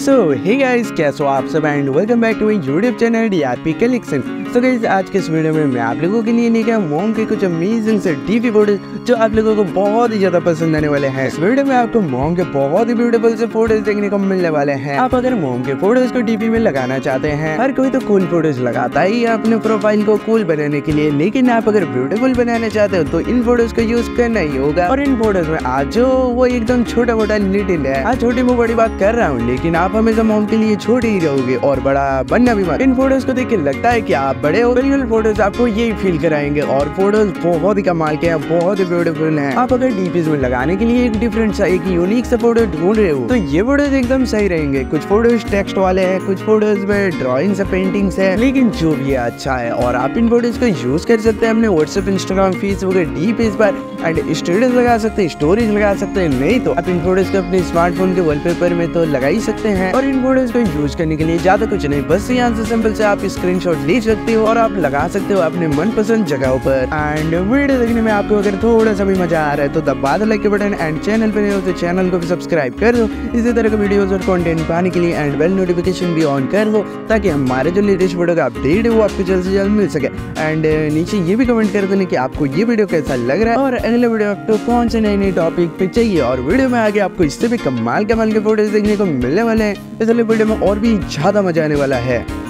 सो hey guys, कैसे हो आप सब and welcome back to my YouTube channel DRP collection. So guys, आज के इस वीडियो में मैं आप लोगों के लिए लेके आया मोम के कुछ अमेजिंग से डीपी फोटोज जो आप लोगों को बहुत ही ज्यादा पसंद आने वाले हैं। इस वीडियो में आपको मोम के बहुत ही ब्यूटीफुल से फोटोज देखने को मिलने वाले हैं। आप अगर मोम के फोटोज को डीपी में लगाना चाहते हैं, हर कोई तो कूल फोटोज लगाता ही है अपने प्रोफाइल को कूल बनाने के लिए, लेकिन आप अगर ब्यूटीफुल बनाना चाहते हो तो इन फोटोज का यूज करना ही होगा। और इन फोटोज में आज जो वो एकदम छोटा मोटा लिटिल है, आज छोटी में बड़ी बात कर रहा हूँ, लेकिन आप हमेशा मोम के लिए छोटे ही रहोगे और बड़ा बनना भी मत। इन फोटोज को देख के लगता है कि आप बड़े हो, बिल्कुल फोटोज आपको यही फील कराएंगे। और फोटोज बहुत ही कमाल के हैं, बहुत ही ब्यूटीफुल हैं। आप अगर डीपीज में लगाने के लिए एक डिफरेंट सा, एक यूनिक सा फोटो ढूंढ रहे हो तो ये फोटोज एकदम सही रहेंगे। कुछ फोटोज टेक्स्ट वाले हैं, कुछ फोटोज में ड्राइंग्स है, पेंटिंग्स है, लेकिन जो भी है अच्छा है। और आप इन फोटोज को यूज कर सकते हैं अपने व्हाट्सएप, इंस्टाग्राम, फेसबुक डीपीज पर एंड स्टेटस लगा सकते हैं, स्टोरीज लगा सकते हैं। नहीं तो आप इन फोटोज को अपने स्मार्टफोन के वॉलपेपर में तो लगा ही सकते हैं। और इन फोटोज को यूज करने के लिए ज्यादा कुछ नहीं, बस यहाँ से सिंपल से आप स्क्रीनशॉट ले सकते हो और आप लगा सकते हो अपने मनपसंद जगहों पर। एंड वीडियो देखने में आपको अगर थोड़ा सा भी मजा आ रहा है तो दबा दो लाइक के बटन एंड चैनल पे नए हो तो चैनल को भी सब्सक्राइब कर दो इसी तरह के वीडियोस और कंटेंट पाने के लिए। एंड बेल नोटिफिकेशन भी ऑन कर दो ताकि हमारे जो लेटेस्ट वीडियो का अपडेट है वो आपको जल्द से जल्द मिल सके। एंड नीचे ये भी कमेंट कर देना कि आपको ये वीडियो कैसा लग रहा है और अगले वीडियो आपको कौन से नए नए टॉपिक पे चाहिए। और वीडियो में आगे आपको इससे भी कमाल के फोटोज देखने को मिलने वाले हैं, इसलिए वीडियो में और भी ज्यादा मजा आने वाला है।